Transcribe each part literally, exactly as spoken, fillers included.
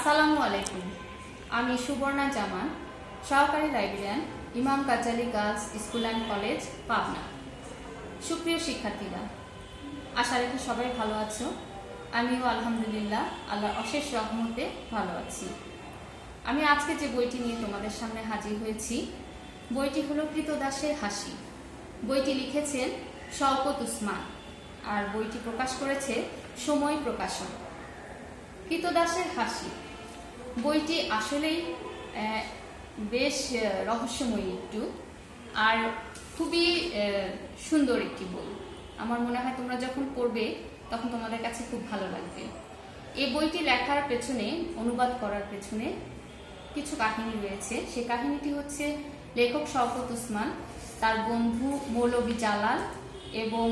আসসালামু আলাইকুম। আমি সুবর্ণা জামান, সহকারী librarian, Imam Ghazali girls school and college, Pabna. সুপ্রিয় শিক্ষার্থীরা, আশা রাখি সবাই ভালো আছো। আমিও আলহামদুলিল্লাহ আল্লাহর অশেষ রহমতে ভালো আছি। আমি আজকে যে বইটি নিয়ে তোমাদের সামনে হাজির হয়েছি, বইটি হলো কৃতদাসের হাসি। বইটি লিখেছেন শওকত উসমান, আর বইটি প্রকাশ করেছে সময় প্রকাশন। কৃতদাসের হাসি বইটি আসলেই বেশ রহস্যময়ী একটু, আর খুবই সুন্দর একটি বই। আমার মনে হয় তোমরা যখন পড়বে তখন তোমাদের কাছে খুব ভালো লাগবে। এই বইটি লেখার পেছনে, অনুবাদ করার পেছনে কিছু কাহিনী রয়েছে। সেই কাহিনীটি হচ্ছে লেখক শওকত উসমান তার বন্ধু মৌলভী জালাল এবং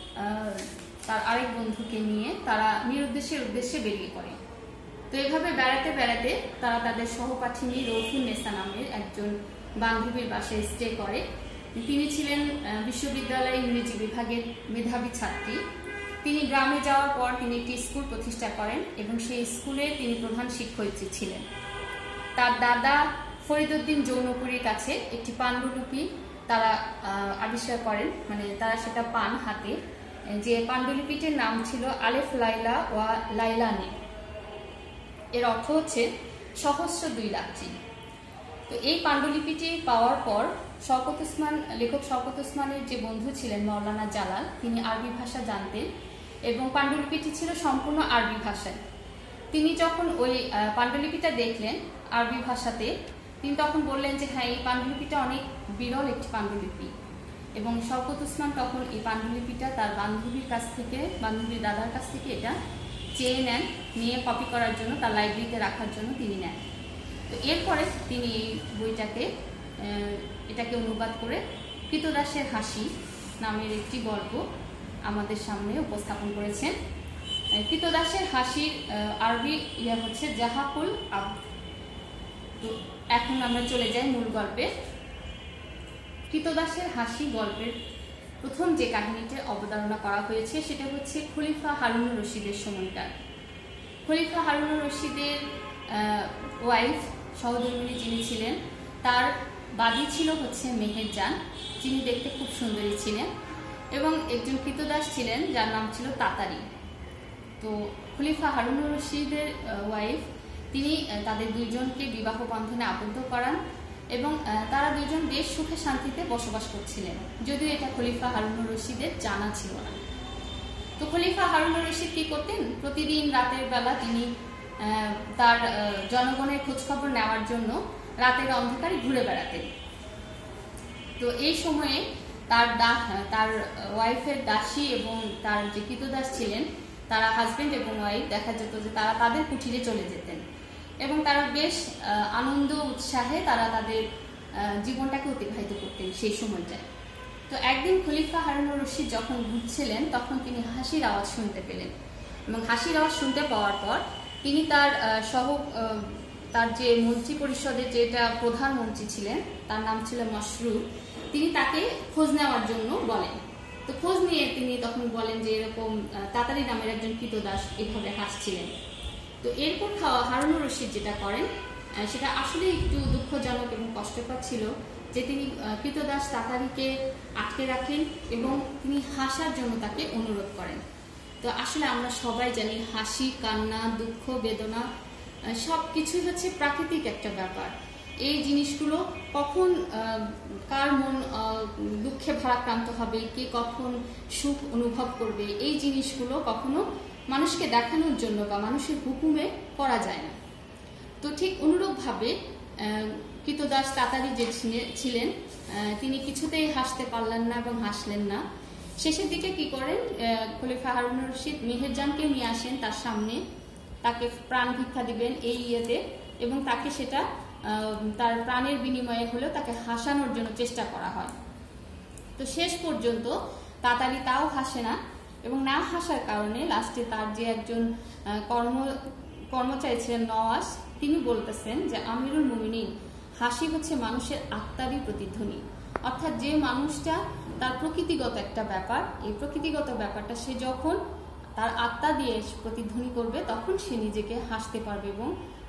তার আরেক বন্ধুকে নিয়ে তারা নিরুদ্দেশের উদ্দেশ্যে বেরিয়ে পড়ে। তো এভাবে বেড়াতে বেড়াতে তারা তাদের সহপাঠিনী রৌফুন নেসা নামের একজন বান্ধবীর বাসায় স্টে করে। তিনি ছিলেন বিশ্ববিদ্যালয় ইংরেজি বিভাগের মেধাবী ছাত্রী। তিনি গ্রামে যাওয়ার পর তিনি একটি স্কুল প্রতিষ্ঠা করেন এবং সেই স্কুলে তিনি প্রধান শিক্ষয়িত্রী ছিলেন। তার দাদা ফরিদউদ্দিন জৌনপুরীর কাছে একটি পাণ্ডুলিপি তারা আবিষ্কার করেন, মানে তারা সেটা পান হাতে, যে পাণ্ডুলিপিটির নাম ছিল আলেফ লাইলা ওয়া লাইলানে। এর অর্থ হচ্ছে সহস্র দুই রাত্রি। তো এই পাণ্ডুলিপিটি পাওয়ার পর শওকত উসমান, লেখক শওকত উসমানের যে বন্ধু ছিলেন মাওলানা জালাল, তিনি আরবি ভাষা জানতেন এবং পাণ্ডুলিপিটি ছিল সম্পূর্ণ আরবি ভাষায়। তিনি যখন ওই পাণ্ডুলিপিটা দেখলেন আরবি ভাষাতে, তিনি তখন বললেন যে হ্যাঁ, এই পাণ্ডুলিপিটা অনেক বিরল একটি পাণ্ডুলিপি। এবং শওকত উসমান তখন এই পাণ্ডুলিপিটা তার বান্ধবীর কাছ থেকে, বান্ধবীর দাদার কাছ থেকে এটা চেয়ে নেন, নিয়ে কপি করার জন্য তার লাইব্রেরিতে রাখার জন্য তিনি নেন। তো এরপরে তিনি এই বইটাকে, এটাকে অনুবাদ করে কৃতদাসের হাসি নামের একটি গল্প আমাদের সামনে উপস্থাপন করেছেন। কৃতদাসের হাসির আরবি ইয়া হচ্ছে জাহাকুল আব্দ। তো এখন আমরা চলে যাই মূল গল্পে। কৃতদাসের হাসি গল্পের প্রথম যে কাহিনীতে অবতারণা করা হয়েছে সেটা হচ্ছে খলিফা হারুনুর রশিদের সময়কার। খলিফা হারুনুর রশিদের ওয়াইফ সহধর্মিণী যিনি ছিলেন, তার বাদী ছিল হচ্ছে মেহেরজান, যিনি দেখতে খুব সুন্দরী ছিলেন, এবং একজন কৃতদাস ছিলেন যার নাম ছিল তাতারি। তো খলিফা হারুনুর রশিদের ওয়াইফ তিনি তাদের দুইজনকে বিবাহ বন্ধনে আবদ্ধ করান এবং তারা দুইজন বেশ সুখে শান্তিতে বসবাস করছিলেন, যদিও এটা খলিফা হারুনুর রশিদের জানা ছিল না। তো খলিফা হারুনুর রশিদ কি করতেন, প্রতিদিন রাতের বেলা তিনি তার জনগণের খোঁজখবর নেওয়ার জন্য রাতের অন্ধকারে ঘুরে বেড়াতেন। তো এই সময়ে তার তার ওয়াইফের দাসী এবং তার যে কৃতদাস ছিলেন, তারা হাজবেন্ড এবং ওয়াইফ দেখা যেত যে তারা তাদের কুঠিরে চলে যেতেন এবং তারা বেশ আনন্দ উৎসাহে তারা তাদের জীবনটাকে অতিবাহিত করতেন সেই সময়টায়। তো একদিন খলিফা হারুনুর রশিদ যখন ঘুরছিলেন তখন তিনি হাসির আওয়াজ শুনতে পেলেন এবং হাসির আওয়াজ শুনতে পাওয়ার পর তিনি তার সহ তার যে মন্ত্রী পরিষদের যেটা প্রধানমন্ত্রী ছিলেন, তার নাম ছিল মশরুর, তিনি তাকে খোঁজ নেওয়ার জন্য বলেন। তো খোঁজ নিয়ে তিনি তখন বলেন যে এরকম তাতারি নামের একজন কৃতদাস এভাবে হাসছিলেন। তো এরপর হারুনুর রশিদ যেটা করেন সেটা আসলে একটু দুঃখজনক এবং কষ্টকর ছিল, যে তিনি কৃতদাস তাতারিকে আটকে রাখেন এবং তিনি হাসার জন্য তাকে অনুরোধ করেন। তো আসলে আমরা সবাই জানি হাসি, কান্না, দুঃখ, বেদনা সব কিছুই হচ্ছে প্রাকৃতিক একটা ব্যাপার। এই জিনিসগুলো কখন কার মন দুঃখে ভারাক্রান্ত হবে, কে কখন সুখ অনুভব করবে, এই জিনিসগুলো কখনো মানুষকে দেখানোর জন্য বা মানুষের হুকুমে করা যায় না। তো ঠিক অনুরূপভাবে কৃতদাস তাতারি যে ছিলেন তিনি কিছুতেই হাসতে পারলেন না এবং হাসলেন না। শেষের দিকে কি করেন, খলিফা হারুনুর রশিদ মেহেরজানকে নিয়ে আসেন তার সামনে, তাকে প্রাণ ভিক্ষা দিবেন এই ইয়েতে, এবং তাকে সেটা তার প্রাণের বিনিময়ে হলেও তাকে হাসানোর জন্য চেষ্টা করা হয়। তো শেষ পর্যন্ত তাতারি তাও হাসে না এবং না হাসার কারণে লাস্টে তার যে একজন কর্ম কর্মচারী ছিলেন নওয়াজ, তিনি বলতেছেন যে আমিরুল মুমিনিন, হাসি হচ্ছে মানুষের আত্মারই প্রতিধ্বনি। অর্থাৎ যে মানুষটা তার প্রকৃতিগত একটা ব্যাপার, এই প্রকৃতিগত ব্যাপারটা সে যখন তার আত্মা দিয়ে প্রতিধ্বনি করবে তখন সে নিজেকে হাসতে পারবে এবং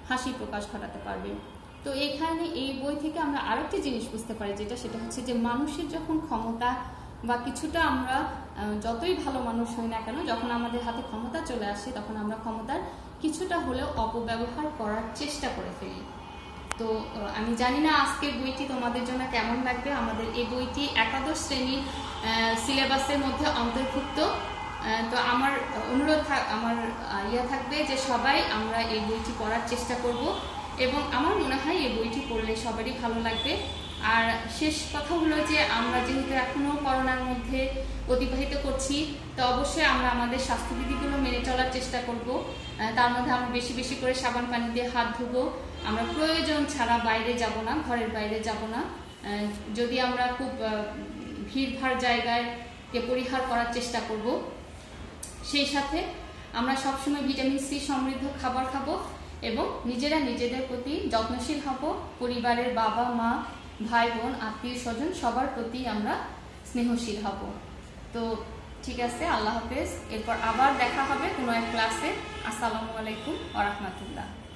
হাসি প্রকাশ ঘটাতে পারবে। তো এখানে এই বই থেকে আমরা আরেকটি জিনিস বুঝতে পারি, যেটা সেটা হচ্ছে যে মানুষের যখন ক্ষমতা বা কিছুটা আমরা যতই ভালো মানুষ হই না কেন, যখন আমাদের হাতে ক্ষমতা চলে আসে তখন আমরা ক্ষমতার কিছুটা হলেও অপব্যবহার করার চেষ্টা করে ফেলি। তো আমি জানি না আজকের বইটি তোমাদের জন্য কেমন লাগবে। আমাদের এই বইটি একাদশ শ্রেণীর সিলেবাসের মধ্যে অন্তর্ভুক্ত। তো আমার অনুরোধ আমার ইয়া থাকবে যে সবাই আমরা এই বইটি পড়ার চেষ্টা করব, এবং আমার মনে হয় এই বইটি পড়লে সবারই ভালো লাগবে। আর শেষ কথা হলো যে আমরা যেহেতু এখনো করোনার মধ্যে অতিবাহিত করছি, তো অবশ্যই আমরা আমাদের স্বাস্থ্যবিধিগুলো মেনে চলার চেষ্টা করব। তার মধ্যে আমরা বেশি বেশি করে সাবান পানি দিয়ে হাত ধুবো, আমরা প্রয়োজন ছাড়া বাইরে যাব না, ঘরের বাইরে যাব না। যদি আমরা খুব ভিড়ভাড় জায়গায় পরিহার করার চেষ্টা করব। সেই সাথে আমরা সবসময় ভিটামিন সি সমৃদ্ধ খাবার খাবো এবং নিজেরা নিজেদের প্রতি যত্নশীল হব। পরিবারের বাবা মা ভাই বোন আত্মীয় স্বজন সবার প্রতি আমরা স্নেহশীল হব। তো ঠিক আছে, আল্লাহ হাফেজ। এরপর আবার দেখা হবে কোনো এক ক্লাসে। আসসালামু আলাইকুম ওয়া রাহমাতুল্লাহ।